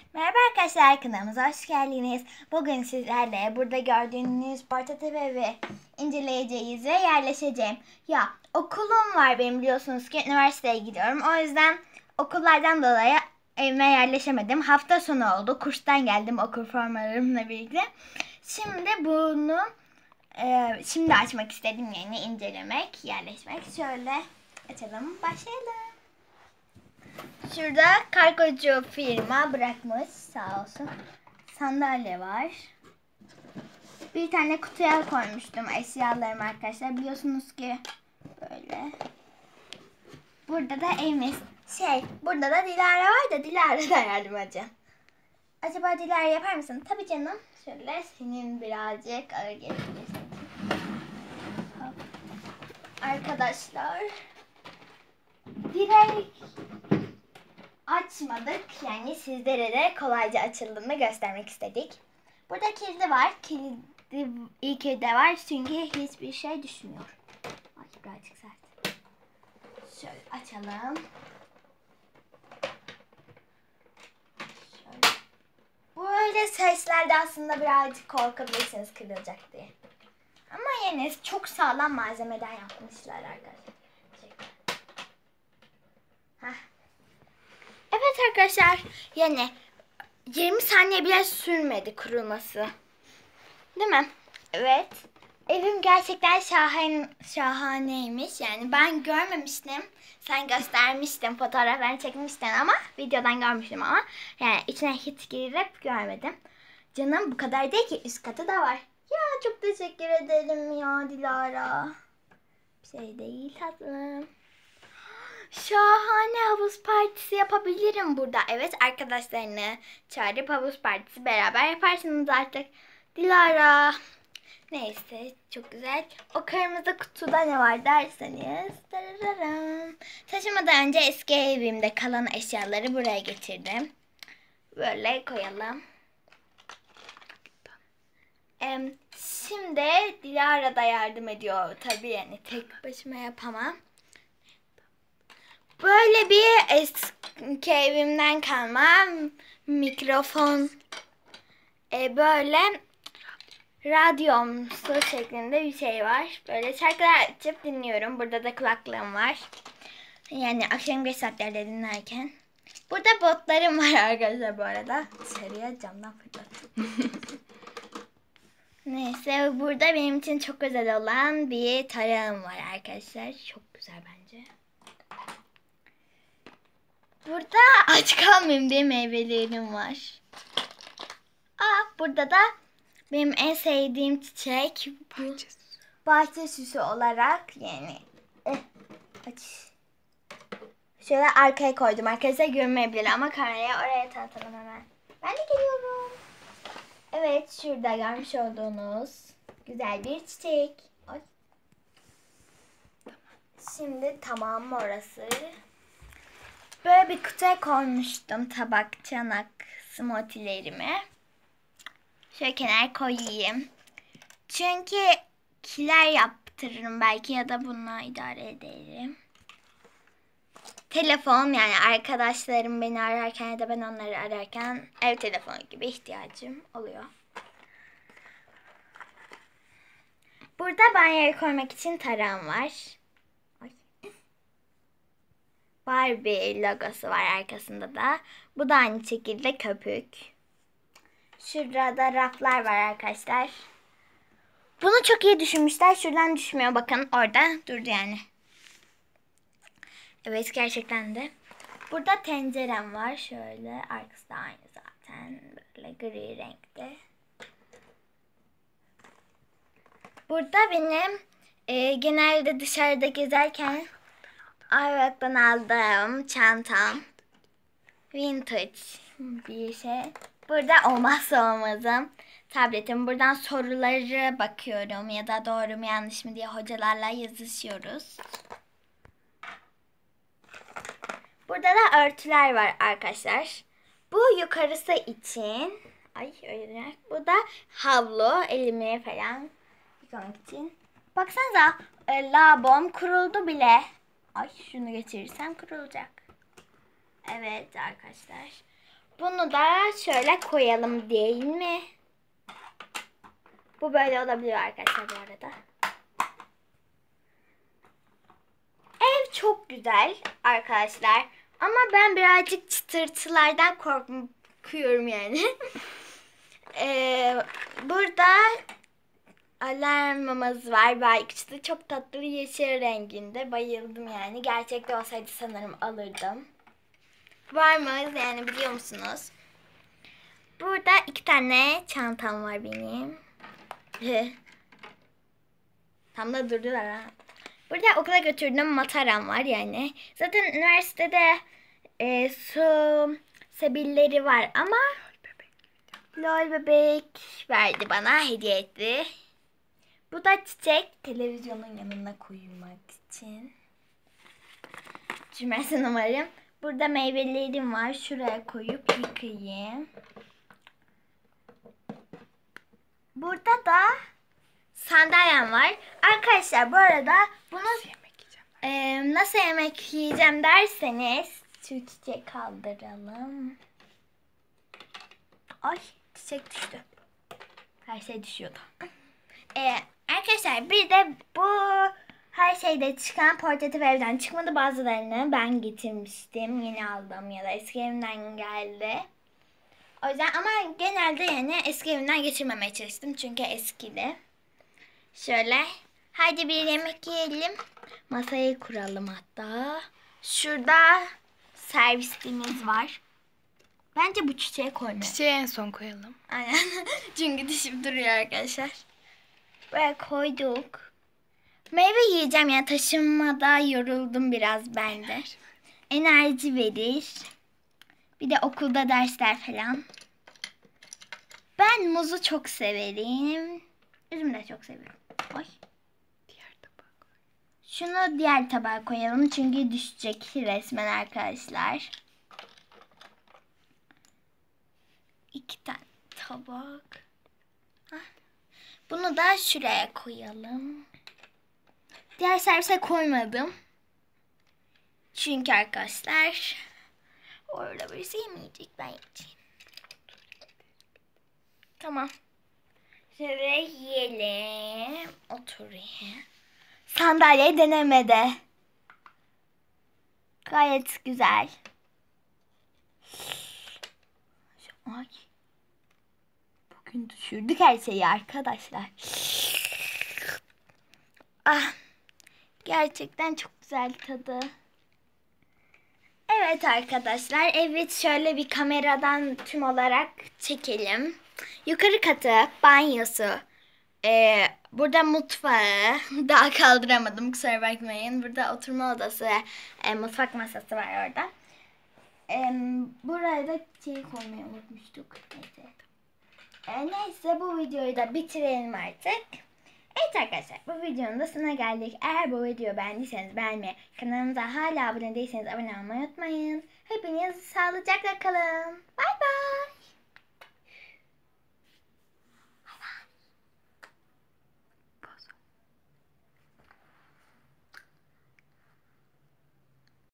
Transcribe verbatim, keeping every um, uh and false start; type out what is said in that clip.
Merhaba arkadaşlar, kanalımıza hoş geldiniz. Bugün sizlerle burada gördüğünüz portatif evi inceleyeceğiz ve yerleşeceğim. Ya okulum var benim, biliyorsunuz ki üniversiteye gidiyorum. O yüzden okullardan dolayı evime yerleşemedim. Hafta sonu oldu. Kurstan geldim okul formalarımla birlikte. Şimdi bunu e, şimdi açmak istedim, yani incelemek, yerleşmek. Şöyle açalım, başlayalım. Şurada kargocu firma bırakmış, sağ olsun. Sandalye var. Bir tane kutuya koymuştum eşyalarımı arkadaşlar. Biliyorsunuz ki böyle. Burada da evimiz. Şey, burada da Dilara var da Dilara da yardımcı. Acaba Dilara yapar mısın? Tabii canım. Şöyle senin birazcık ağır gelebilirsin. Arkadaşlar. Direkt açmadık. Yani sizlere de kolayca açıldığını göstermek istedik. Burada kilidi var. Kilidi iyi ki de var çünkü hiçbir şey düşmüyor. Ay, birazcık sert. Şöyle açalım. Şöyle. Böyle seslerde aslında birazcık korkabilirsiniz kırılacak diye. Ama yine çok sağlam malzemeden yapmışlar arkadaşlar. Heh. Evet arkadaşlar, yani yirmi saniye bile sürmedi kurulması. Değil mi? Evet. Evim gerçekten şahane, şahaneymiş. Yani ben görmemiştim. Sen göstermiştin, fotoğraflarını çekmiştin ama videodan görmüştüm ama yani içine hiç girip görmedim. Canım bu kadar değil ki, üst katı da var. Ya çok teşekkür ederim ya Dilara. Bir şey değil tatlım. Şahane havuz partisi yapabilirim burada. Evet, arkadaşlarını çağırıp havuz partisi beraber yaparsınız artık. Dilara. Neyse, çok güzel. O kırmızı kutuda ne var derseniz. Darararam. Taşımadan önce eski evimde kalan eşyaları buraya getirdim. Böyle koyalım. Ee, şimdi Dilara da yardım ediyor. Tabii yani tek başıma yapamam. Böyle bir eski evimden kalma mikrofon, e, böyle radyomsu şeklinde bir şey var. Böyle şarkılar açıp dinliyorum. Burada da kulaklığım var. Yani akşam geç saatlerde dinlerken. Burada botlarım var arkadaşlar bu arada. Dışarıya camdan fırlattım. Neyse, burada benim için çok özel olan bir tarağım var arkadaşlar. Çok güzel bence. Burada aç kalmayayım diye meyvelerim var. Aa, burada da benim en sevdiğim çiçek bu. Bahçe süsü olarak, yani eh, aç. Şöyle arkaya koydum. Arkadaşlar görmeyebilir ama kameraya oraya tanıtalım hemen. Ben de geliyorum. Evet, şurada görmüş olduğunuz güzel bir çiçek. Ay. Şimdi tamam mı orası? Böyle bir kutuya koymuştum tabak, çanak, smoothie'lerimi. Şöyle kenara koyayım. Çünkü kiler yaptırırım belki ya da bununla idare ederim. Telefon, yani arkadaşlarım beni ararken ya da ben onları ararken ev telefonu gibi ihtiyacım oluyor. Burada banyoya koymak için tarağım var. Ay. Barbie logosu var arkasında da. Bu da aynı şekilde köpük. Şurada raflar var arkadaşlar. Bunu çok iyi düşünmüşler. Şuradan düşmüyor, bakın orada durdu yani. Evet, gerçekten de. Burada tencerem var. Şöyle arkası da aynı zaten. Böyle gri renkte. Burada benim e, genelde dışarıda gezerken Ayvalık'tan aldığım çantam. Vintage bir şey. Burada olmazsa olmazım tabletim. Buradan soruları bakıyorum ya da doğru mu yanlış mı diye hocalarla yazışıyoruz. Burada da örtüler var arkadaşlar. Bu yukarısı için. Ay öyle. Bu da havlu, elimi falan yıkamak için. Baksanıza, e, labom kuruldu bile. Ay, şunu geçirirsem kurulacak. Evet arkadaşlar. Bunu da şöyle koyalım değil mi? Bu böyle olabiliyor arkadaşlar bu arada. Ev çok güzel arkadaşlar. Ama ben birazcık çıtırtılardan korkuyorum yani. ee, burada alarmımız var. Belki çok tatlı yeşil renginde. Bayıldım yani. Gerçekte olsaydı sanırım alırdım. Var mı? Yani biliyor musunuz? Burada iki tane çantam var benim. Tam da durdular ha. Burada okula götürdüğüm mataram var yani. Zaten üniversitede e, su sebilleri var ama lol bebek verdi bana, hediye etti. Bu da çiçek, televizyonun yanına koymak için. Cümlesi numaram. Burada meyvelerim var. Şuraya koyup yıkayayım. Burada da sandalyem var. Arkadaşlar bu arada bunu nasıl yemek yiyeceğim, e, nasıl yemek yiyeceğim derseniz şu çiçeği kaldıralım. Ay çiçek düştü. Her şey düşüyordu. E, arkadaşlar bir de bu her şeyde çıkan portatif evden çıkmadı, bazılarını ben getirmiştim. Yeni aldım ya da eski evimden geldi. O yüzden ama genelde yani eski evimden geçirmemeye çalıştım. Çünkü eskidi. Şöyle. Hadi bir yemek yiyelim. Masayı kuralım hatta. Şurada servisimiz var. Bence bu çiçeği koymayalım. Çiçeği en son koyalım. Aynen. Çünkü dişim duruyor arkadaşlar. Böyle koyduk. Meyve yiyeceğim ya, taşınmada yoruldum biraz ben de. Enerji verir. Bir de okulda dersler falan. Ben muzu çok severim. Üzümü de çok seviyorum. Oy. Diğer tabağa koy. Şunu diğer tabağa koyalım çünkü düşecek resmen arkadaşlar. İki tane tabak. Hah. Bunu da şuraya koyalım. Diğer servise koymadım. Çünkü arkadaşlar orada birisi yemeyecek, ben yiyeceğim. Tamam. Şöyle yiyelim. Oturayım. Sandalye denemede. Gayet güzel. Ay. Bugün düşürdük her şeyi arkadaşlar. Ah. Gerçekten çok güzel tadı. Evet arkadaşlar. Evet, şöyle bir kameradan tüm olarak çekelim. Yukarı katı, banyosu. Ee, burada mutfağı. Daha kaldıramadım, kusura bakmayın. Burada oturma odası. E, mutfak masası var orada. E, buraya da şey koymayı unutmuştuk. Neyse. E, neyse bu videoyu da bitirelim artık. Evet arkadaşlar, bu videonun da sonuna geldik. Eğer bu videoyu beğendiyseniz beğenmeyi, kanalımıza hala abone değilseniz abone olmayı unutmayın. Hepiniz sağlıcakla kalın. Bay bay.